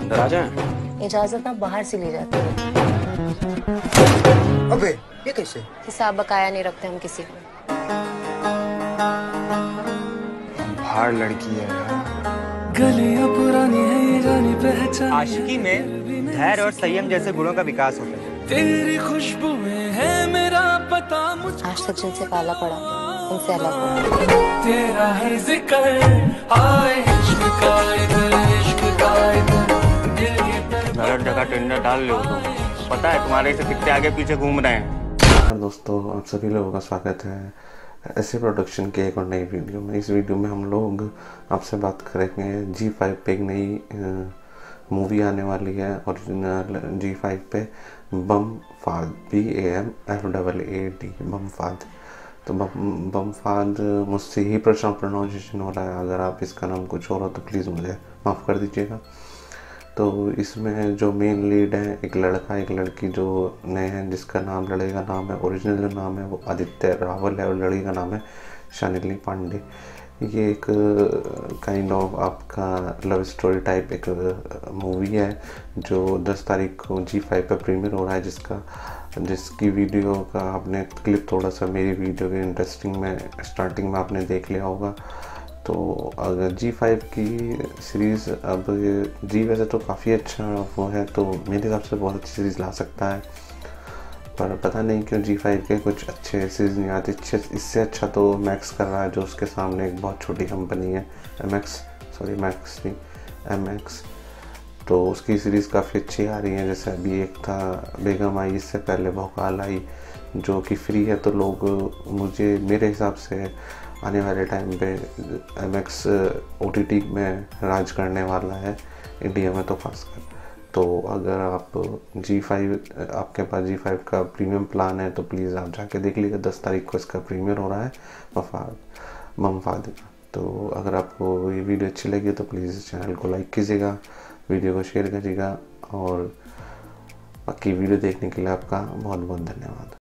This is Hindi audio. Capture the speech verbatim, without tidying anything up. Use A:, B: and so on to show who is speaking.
A: अंदर आ जाए।
B: इजाजत ना बाहर से ली जाती है।
C: अबे ये कैसे?
B: हिसाब बकाया नहीं रखते हम किसी को।
A: बाहर लड़की है यार।
D: गलियां पुरानी है ये जानी पहचान।
E: आशिकी में धैर्य और संयम जैसे गुणों का विकास होता है।
D: तेरी खुशबू में है मेरा पता मुझ।
B: आज तक जिनसे पाला पड़ा उनसे अलग पड़ा।
D: तेरा है जिक्र आए इश्क का इधर इश्क का इधर दिल ये
E: गलत जगह टेंडर डाल लो तो पता है तुम्हारे से कितने आगे पीछे घूम रहे हैं।
F: दोस्तों आप सभी लोगों का स्वागत है ऐसे प्रोडक्शन के एक और नई वीडियो में। इस वीडियो में हम लोग आपसे बात करेंगे जी फाइव पे एक नई मूवी आने वाली है ओरिजिनल जी फाइव पे, Bamfaad, B A M F double A D, Bamfaad. तो बम बमफाद मुझसे ही प्रोनाउंसिएशन हो रहा है, अगर आप इसका नाम कुछ और हो तो प्लीज़ मुझे माफ़ कर दीजिएगा। तो इसमें जो मेन लीड है एक लड़का एक लड़की जो नए हैं, जिसका नाम लड़के का नाम है, ओरिजिनल जो नाम है वो आदित्य रावल है और लड़की का नाम है शालिनी पांडे। ये एक काइंड ऑफ आपका लव स्टोरी टाइप एक मूवी है जो दस तारीख को जी फाइव पे प्रीमियर हो रहा है, जिसका जिसकी वीडियो का आपने क्लिप थोड़ा सा मेरी वीडियो के इंटरेस्टिंग में स्टार्टिंग में आपने देख लिया होगा। तो अगर जी फाइव की सीरीज़, अब जी वैसे तो काफ़ी अच्छा वो है, तो मेरे हिसाब से बहुत अच्छी सीरीज़ ला सकता है, पर पता नहीं क्यों जी फाइव के कुछ अच्छे सीरीज़ नहीं आते। इससे अच्छा तो मैक्स कर रहा है, जो उसके सामने एक बहुत छोटी कंपनी है, एम एक्स सॉरी मैक्स नहीं एम एक्स। तो उसकी सीरीज़ काफ़ी अच्छी आ रही है। जैसे अभी एक था बेगम आई, इससे पहले भोकाल आई जो कि फ्री है, तो लोग मुझे मेरे हिसाब से आने वाले टाइम पे M X O T T में राज करने वाला है इंडिया में तो खासकर। तो अगर आप जी फाइव आपके पास जी फाइव का प्रीमियम प्लान है तो प्लीज़ आप जाके देख लीजिए। दस तारीख को इसका प्रीमियर हो रहा है बमफाद बमफाद का। तो अगर आपको ये वीडियो अच्छी लगी तो प्लीज़ चैनल को लाइक कीजिएगा, वीडियो को शेयर करिएगा और बाकी वीडियो देखने के लिए आपका बहुत बहुत धन्यवाद।